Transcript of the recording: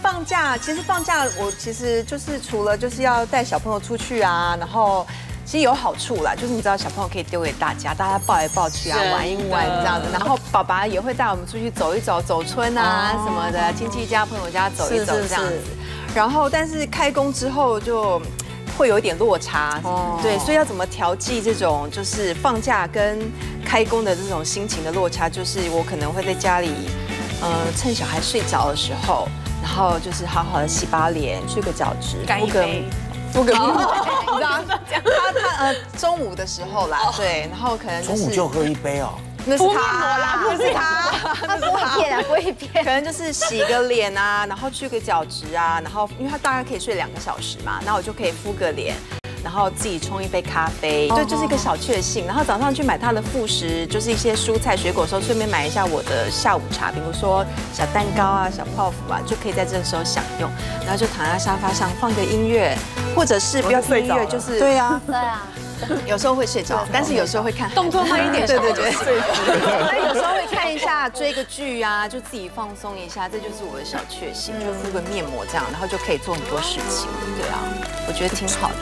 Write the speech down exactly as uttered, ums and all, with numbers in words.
放假，其实放假我其实就是除了就是要带小朋友出去啊，然后其实有好处啦，就是你知道小朋友可以丢给大家，大家抱来抱去啊，玩一玩这样子。然后爸爸也会带我们出去走一走，走村啊什么的，亲戚家、朋友家走一走这样子。然后但是开工之后就会有一点落差，对，所以要怎么调剂这种就是放假跟开工的这种心情的落差，就是我可能会在家里。 呃，趁小孩睡着的时候，然后就是好好的洗把脸，去个角质，敷个敷个面膜，你知道吗？他他呃中午的时候啦，对，然后可能中午就喝一杯哦。 那是他啦，不是他， 他敷一片啊，敷一片， 可能就是洗个脸啊，然后去个角质啊，然后因为他大概可以睡两个小时嘛，那我就可以敷个脸。 然后自己冲一杯咖啡，对，就是一个小确幸。然后早上去买他的副食，就是一些蔬菜水果的时候，顺便买一下我的下午茶，比如说小蛋糕啊、小泡芙啊，就可以在这个时候享用。然后就躺在沙发上放个音乐，或者是不要听音乐，就是对呀， 对啊， 有时候会睡着，但是有时候会看动作慢一点， 对对对，所以有时候会看一下追个剧啊，就自己放松一下，这就是我的小确幸，就敷个面膜这样，然后就可以做很多事情。对啊，我觉得挺好的。